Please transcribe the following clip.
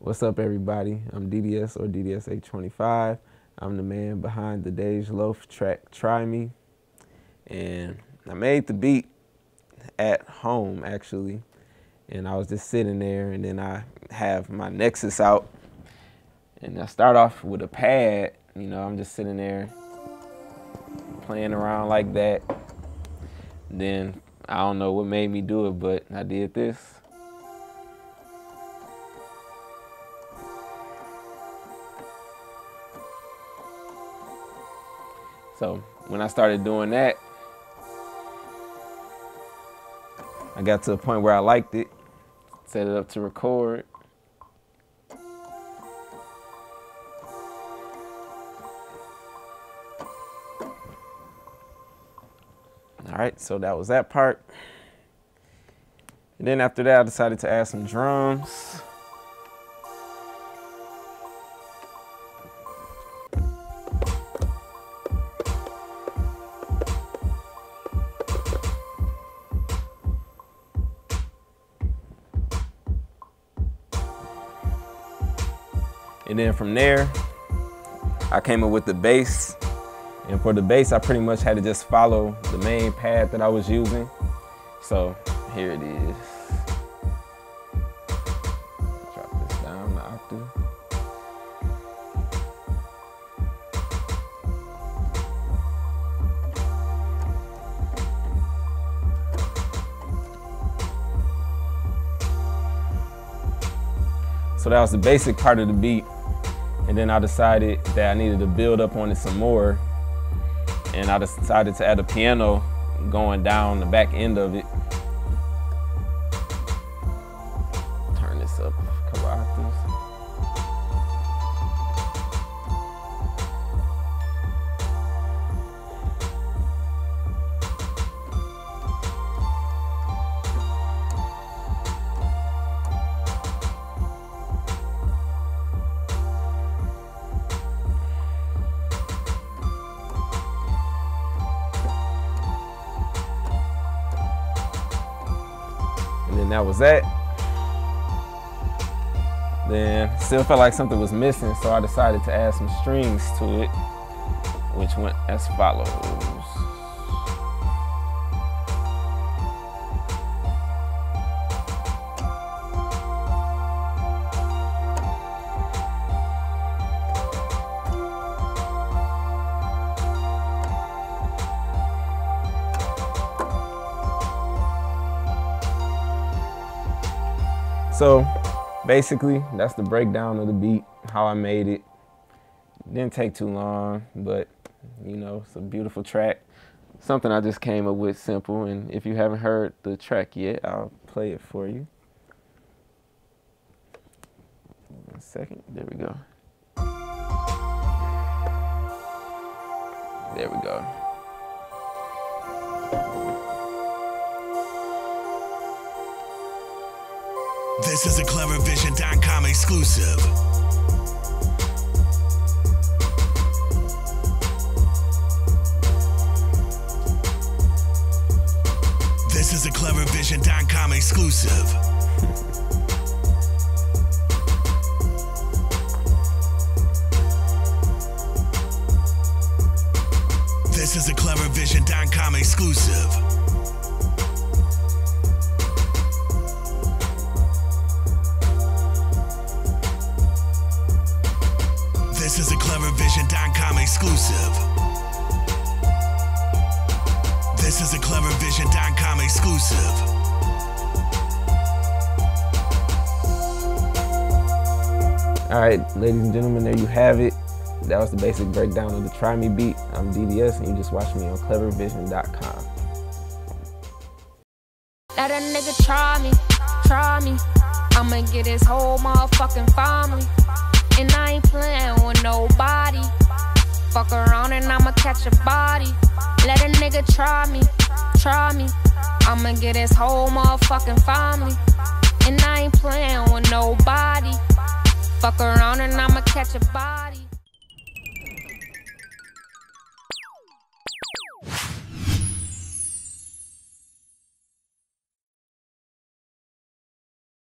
What's up, everybody? I'm DDS or DDS 825. I'm the man behind the Dej Loaf track Try Me. And I made the beat at home, actually. And I was just sitting there, and then I have my Nexus out. And I start off with a pad. You know, I'm just sitting there playing around like that. Then I don't know what made me do it, but I did this. So when I started doing that, I got to a point where I liked it, set it up to record. All right, so that was that part. And then after that, I decided to add some drums. And then from there, I came up with the bass. And for the bass, I pretty much had to just follow the main pad that I was using. So here it is. Drop this down the octave. So that was the basic part of the beat. And then I decided that I needed to build up on it some more. And I decided to add a piano going down the back end of it. Turn this up a couple octaves. And then that was that. Then still felt like something was missing, so I decided to add some strings to it, which went as follows. So basically, that's the breakdown of the beat, how I made it. Didn't take too long, but you know, it's a beautiful track. Something I just came up with simple, and if you haven't heard the track yet, I'll play it for you. 1 second, there we go. There we go. This is a CleverVision.com exclusive. This is a CleverVision.com exclusive. This is a CleverVision.com exclusive. This is a CleverVision.com exclusive. This is a CleverVision.com exclusive. All right, ladies and gentlemen, there you have it. That was the basic breakdown of the Try Me beat. I'm DDS, and you just watched me on CleverVision.com. Let a nigga try me. I'ma get his whole motherfucking family. And I ain't playing with nobody. Fuck around and I'ma catch a body. Let a nigga try me. I'ma get his whole motherfucking family. And I ain't playing with nobody. Fuck around and I'ma catch a body.